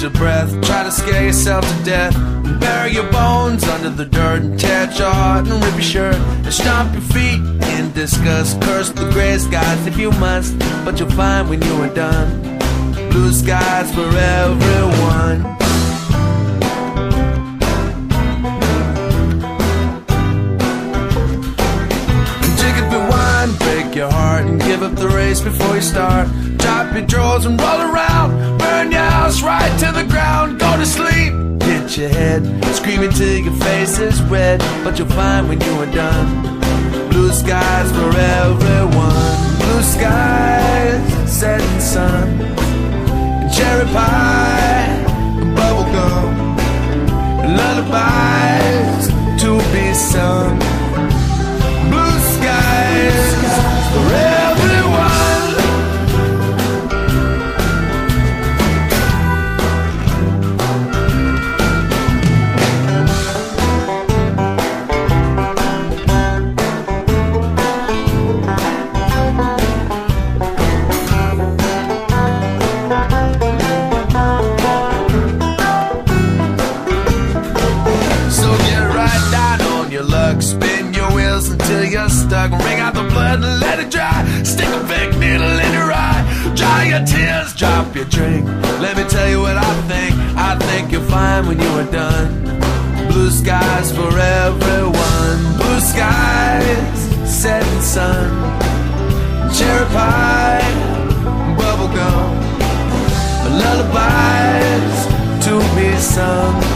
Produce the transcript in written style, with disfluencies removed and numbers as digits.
your breath, try to scare yourself to death. Bury your bones under the dirt and tear your heart and rip your shirt and stomp your feet in disgust. Curse the gray skies if you must, but you'll find when you are done, blue skies for everyone. Break your heart and give up the race before you start. Drop your drawers and roll around. Burn your house right to the ground. Go to sleep, hit your head, screaming till your face is red. But you'll find when you are done, blue skies for everyone. Blue skies, setting sun, and cherry pie, and bubble gum, and lullabies to be sung. Blue skies for everyone. So get right down on your luck, spin your wheels until you're stuck. Wring out the blood and let it dry. Stick a big needle in your eye. Dry your tears, drop your drink. Let me tell you what I think. I think you'll find when you are done, blue skies for everyone. Blue skies, setting sun, cherry pie, bubble gum, lullabies to be sung.